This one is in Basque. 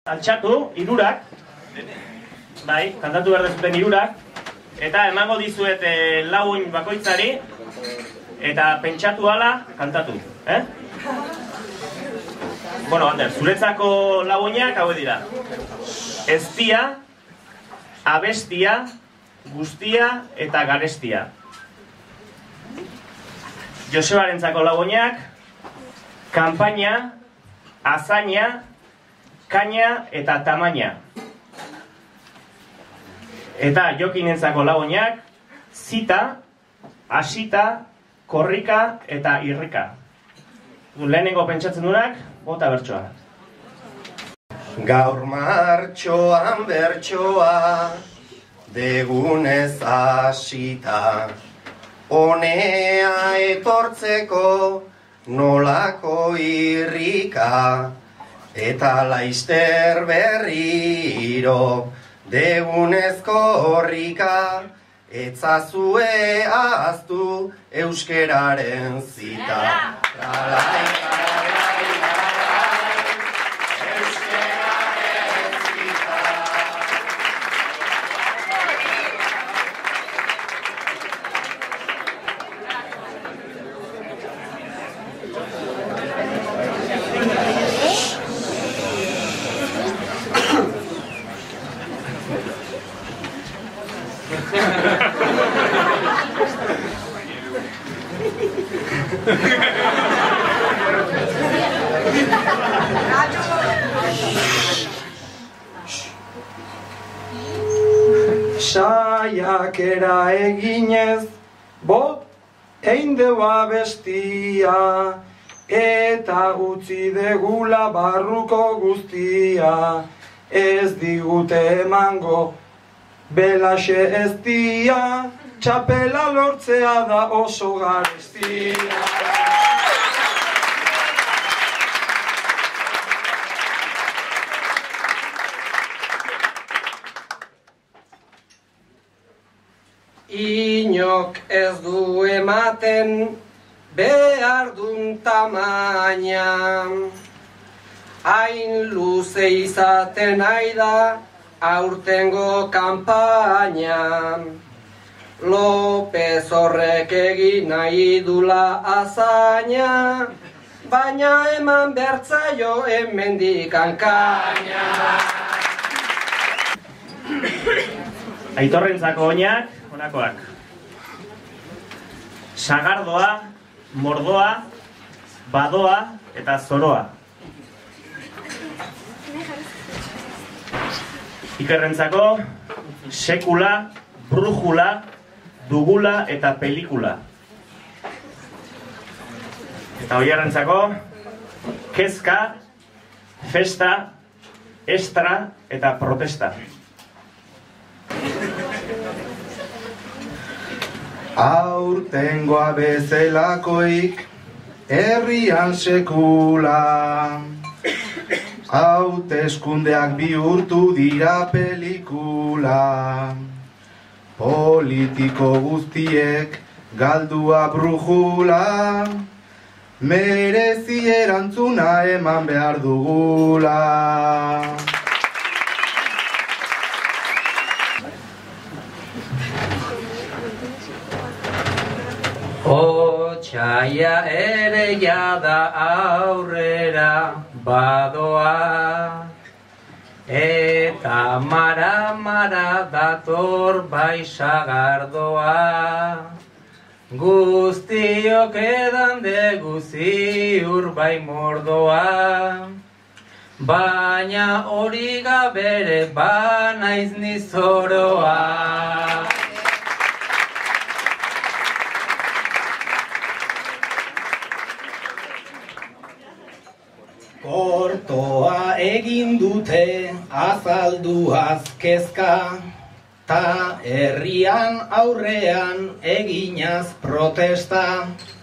Altxatu, hirurak, bai, kantatu behar dezuten hirurak, eta emango dizuet lagun bakoitzari, eta pentsatu ala, kantatu, Bueno, Ander, zuretzako lagunak hau dira. Eztia, abestia, guztia eta garestia. Josebarentzako lagunak, kanpaina, azaina, kaina eta tamaina. Eta Jokinentzako lagunak, zita, asita, korrika eta irrika. Lehenengo pentsatzen dunak, bota bertsoa. Gaur martxoan bertsoa, degunez asita, honea etortzeko nolako irrika, eta laizter berriro degunez korrika, etzazue ahaztu euskeraren zita. Saiakera eginez, bot egin deu abestia, eta utzi degula barruko guztia, ez digute emango belaxe eztia, txapela lortzea da oso garestia. Inok ez du ematen behar dun tamaina, hain luze izaten nahi da aurtengo kanpaina. Lopez horrek egin nahi dula azaina, baina eman bertzaio hemendik hankaina. Aitorrentzako oinak, honakoak. Sagardoa, mordoa, badoa eta zoroa. Ikerrentzako, sekula, brujula, dugula eta pelikula. Eta Oiarrentzako, kezka, festa, estra eta protesta. Aurtengoa bezelakoik herrian sekula, hauteskundeak bihurtu dira pelikula, politiko guztiek galdua brujula, merezi erantzuna eman behar dugula. Otsaia ere jada aurrera badoa, eta mara dator bai sagardoa. Guztiok edan degu ziur bai mordoa, baina hori gabere banaiz ni zoroa. Kortoa egin dute azalduaz kezka, ta herrian aurrean eginaz protesta.